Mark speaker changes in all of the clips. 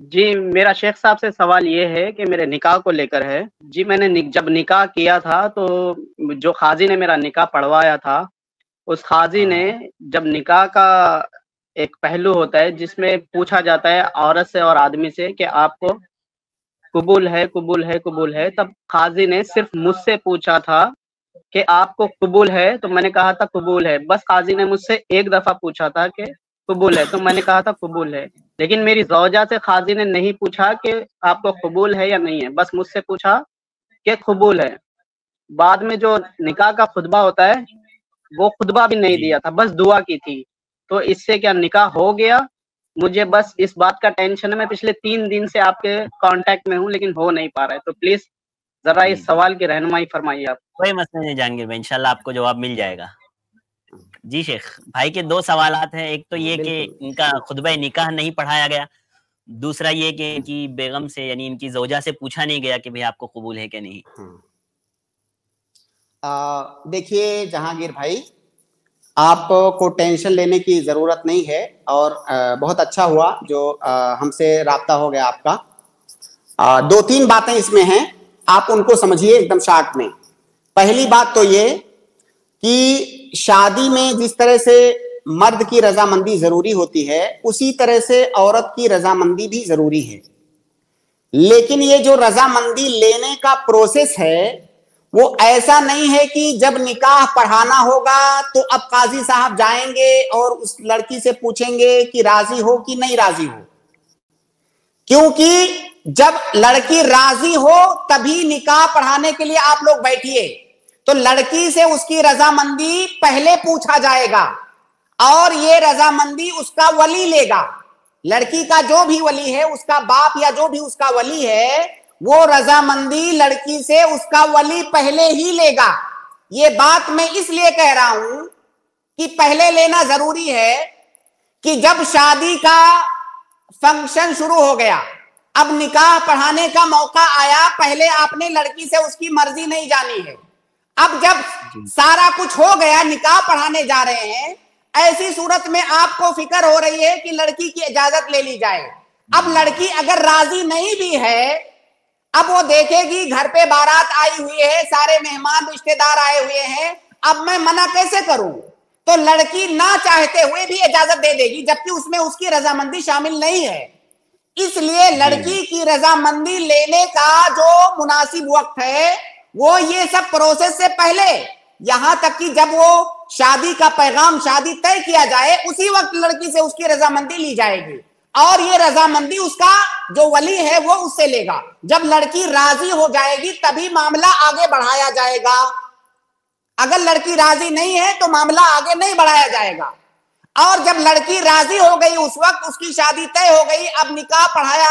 Speaker 1: जी, मेरा शेख साहब से सवाल ये है कि मेरे निकाह को लेकर है। जी, मैंने जब निकाह किया था तो जो क़ाज़ी ने मेरा निकाह पढ़वाया था, उस क़ाज़ी ने
Speaker 2: हाँ।
Speaker 1: जब निकाह का एक पहलू होता है जिसमें पूछा जाता है औरत से और आदमी से कि आपको कबूल है, कबूल है, कबूल है, तब क़ाज़ी ने सिर्फ़ मुझसे पूछा था कि आपको कबूल है? तो मैंने कहा था कबूल है। बस क़ाज़ी ने मुझसे एक दफ़ा पूछा था कि कबूल है? तो मैंने कहा था कबूल है। लेकिन मेरी ज़ौजा से क़ाज़ी ने नहीं पूछा कि आपको कबूल है या नहीं है? बस मुझसे पूछा कि कबूल है। बाद में जो निकाह का खुतबा होता है, वो खुतबा भी नहीं
Speaker 2: जी।
Speaker 1: दिया था, बस दुआ की थी। तो इससे क्या निकाह हो गया? मुझे बस इस बात का टेंशन है, मैं पिछले 3 दिन से आपके कॉन्टैक्ट में हूँ, लेकिन हो नहीं पा रहा है। तो प्लीज़ ज़रा
Speaker 2: जी,
Speaker 1: इस
Speaker 2: जी।
Speaker 1: सवाल की रहनुमाई फ़रमाइए आप।
Speaker 2: कोई मसला नहीं जहांगीर भाई, इंशाल्लाह आपको जवाब मिल जाएगा। जी शेख, भाई के 2 सवालात हैं, एक तो
Speaker 3: हाँ,
Speaker 2: ये कि
Speaker 3: बिल्कुल।
Speaker 2: इनका खुतबा निकाह नहीं पढ़ाया गया, दूसरा ये कि इनकी बेगम से यानी इनकी ज़ौजा से पूछा नहीं गया कि भई आपको कबूल है कि नहीं?
Speaker 3: देखिए जहांगीर भाई, आपको टेंशन लेने की ज़रूरत नहीं है और बहुत अच्छा हुआ जो हमसे राब्ता हो गया आपका। 2-3 बातें इसमें हैं, आप उनको समझिए एकदम शॉर्ट में। पहली बात तो ये कि शादी में जिस तरह से मर्द की रजामंदी ज़रूरी होती है, उसी तरह से औरत की रजामंदी भी ज़रूरी है। लेकिन ये जो रजामंदी लेने का प्रोसेस है, वो ऐसा नहीं है कि जब निकाह पढ़ाना होगा तो अब काजी साहब जाएंगे और उस लड़की से पूछेंगे कि राजी हो कि नहीं राजी हो। क्योंकि जब लड़की राजी हो तभी निकाह पढ़ाने के लिए आप लोग बैठिए। तो लड़की से उसकी रजामंदी पहले पूछा जाएगा और ये रजामंदी उसका वली लेगा। लड़की का जो भी वली है, उसका बाप या जो भी उसका वली है, वो रजामंदी लड़की से उसका वली पहले ही लेगा। ये बात मैं इसलिए कह रहा हूं कि पहले लेना जरूरी है कि जब शादी का फंक्शन शुरू हो गया, अब निकाह पढ़ाने का मौका आया, पहले आपने लड़की से उसकी मर्जी नहीं जानी है। अब जब सारा कुछ हो गया, निकाह पढ़ाने जा रहे हैं, ऐसी सूरत में आपको फिक्र हो रही है कि लड़की की इजाजत ले ली जाए। अब लड़की अगर राजी नहीं भी है, अब वो देखेगी घर पे बारात आई हुई है, सारे मेहमान रिश्तेदार आए हुए हैं, अब मैं मना कैसे करूं? तो लड़की ना चाहते हुए भी इजाजत दे देगी, जबकि उसमें उसकी रजामंदी शामिल नहीं है। इसलिए लड़की की रजामंदी लेने का जो मुनासिब वक्त है, वो ये सब प्रोसेस से पहले, यहां तक कि जब वो शादी का पैगाम, शादी तय किया जाए, उसी वक्त लड़की से उसकी रजामंदी ली जाएगी और ये रजामंदी उसका जो वली है वो उससे लेगा। जब लड़की राजी हो जाएगी तभी मामला आगे बढ़ाया जाएगा। अगर लड़की राजी नहीं है तो मामला आगे नहीं बढ़ाया जाएगा। और जब लड़की राजी हो गई, उस वक्त उसकी शादी तय हो गई, अब निकाह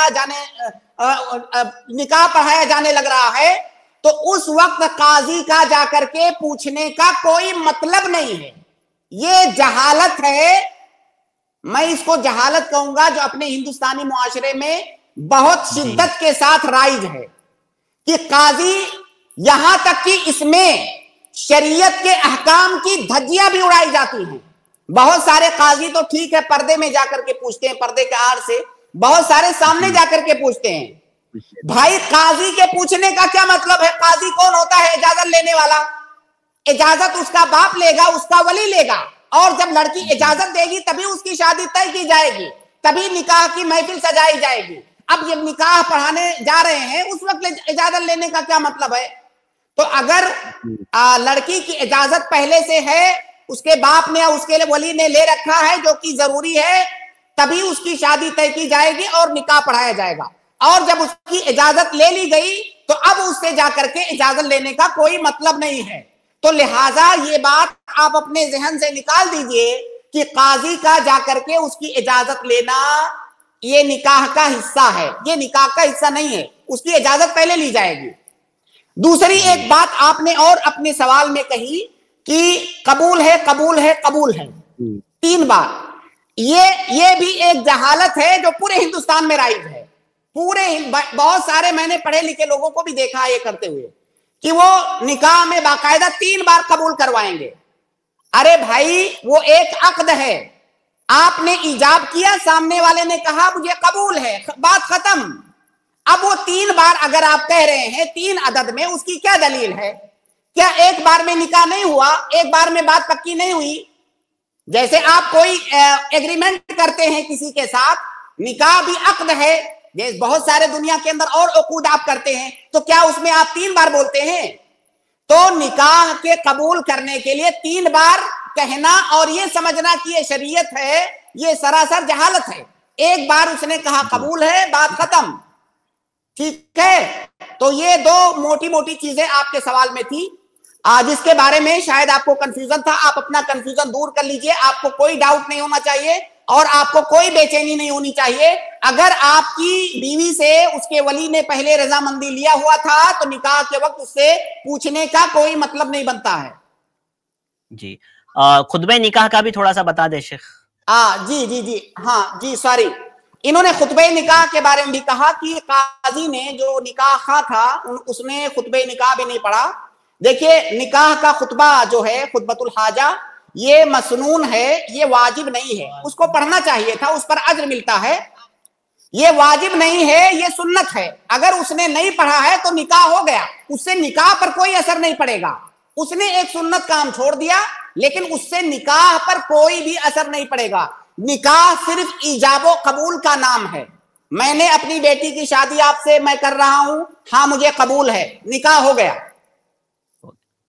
Speaker 3: पढ़ाया जाने लग रहा है, तो उस वक्त काजी का जाकर के पूछने का कोई मतलब नहीं है। ये जहालत है, मैं इसको जहालत कहूंगा, जो अपने हिंदुस्तानी मुआशरे में बहुत शिद्दत के साथ राइज है कि काजी, यहां तक कि इसमें शरीयत के अहकाम की धज्जियां भी उड़ाई जाती हैं। बहुत सारे काजी तो ठीक है पर्दे में जाकर के पूछते हैं, पर्दे के आड़ से, बहुत सारे सामने जाकर के पूछते हैं। भाई काजी के पूछने का क्या मतलब है? काजी कौन होता है? इजाजत लेने वाला। इजाजत उसका बाप लेगा, उसका वली लेगा, और जब लड़की इजाजत देगी तभी उसकी शादी तय की जाएगी, तभी निकाह की महफिल सजाई जाएगी। अब जब निकाह पढ़ाने जा रहे हैं, उस वक्त इजाजत लेने का क्या मतलब है? तो अगर लड़की की इजाजत पहले से है, उसके बाप ने या उसके लिए वली ने ले रखा है, जो कि जरूरी है, तभी उसकी शादी तय की जाएगी और निकाह पढ़ाया जाएगा। और जब उसकी इजाजत ले ली गई तो अब उससे जाकर के इजाजत लेने का कोई मतलब नहीं है। तो लिहाजा ये बात आप अपने जहन से निकाल दीजिए कि काजी का जाकर के उसकी इजाजत लेना ये निकाह का हिस्सा है, ये निकाह का हिस्सा नहीं है। उसकी इजाजत पहले ली जाएगी। दूसरी एक बात आपने और अपने सवाल में कही कि कबूल है, कबूल है, कबूल है, 3 बार। ये भी एक जहालत है जो पूरे हिंदुस्तान में राइज है। बहुत सारे मैंने पढ़े लिखे लोगों को भी देखा है ये करते हुए कि वो निकाह में बाकायदा 3 बार कबूल करवाएंगे। अरे भाई, वो एक अक्द है, आपने ईजाब किया, सामने वाले ने कहा मुझे कबूल है, बात खत्म। अब वो 3 बार अगर आप कह रहे हैं 3 अदद में, उसकी क्या दलील है? क्या एक बार में निकाह नहीं हुआ, एक बार में बात पक्की नहीं हुई? जैसे आप कोई एग्रीमेंट करते हैं किसी के साथ, निकाह भी अक्द है, जैसे बहुत सारे दुनिया के अंदर और उकूद आप करते हैं, तो क्या उसमें आप 3 बार बोलते हैं? तो निकाह के कबूल करने के लिए 3 बार कहना और ये समझना कि ये शरीयत है, ये सरासर जहालत है। एक बार उसने कहा कबूल है, बात खत्म, ठीक है। तो ये 2 मोटी मोटी चीजें आपके सवाल में थी, जिसके बारे में शायद आपको कंफ्यूजन था। आप अपना कंफ्यूजन दूर कर लीजिए, आपको कोई डाउट नहीं होना चाहिए और आपको कोई बेचैनी नहीं होनी चाहिए। अगर आपकी बीवी से उसके वली ने पहले रजामंदी लिया हुआ था तो निकाह के वक्त उससे पूछने का कोई मतलब नहीं बनता है।
Speaker 2: जी, खुतबे निकाह का भी थोड़ा सा बता दे शेख।
Speaker 3: जी जी जी, हाँ जी, सॉरी। इन्होंने खुतबे निकाह के बारे में भी कहा कि काजी ने जो निकाह खा था उसने खुतबे निकाह भी नहीं पढ़ा। देखिए, निकाह का खुतबा जो है, खुतबतुल हाजा, ये मसनून है, ये वाजिब नहीं है। उसको पढ़ना चाहिए था, उस पर अज्र मिलता है। ये वाजिब नहीं है, ये सुन्नत है। अगर उसने नहीं पढ़ा है तो निकाह हो गया, उससे निकाह पर कोई असर नहीं पड़ेगा। उसने एक सुन्नत काम छोड़ दिया, लेकिन उससे निकाह पर कोई भी असर नहीं पड़ेगा। निकाह सिर्फ ईजाबो कबूल का नाम है। मैंने अपनी बेटी की शादी आपसे मैं कर रहा हूं, हाँ मुझे कबूल है, निकाह हो गया।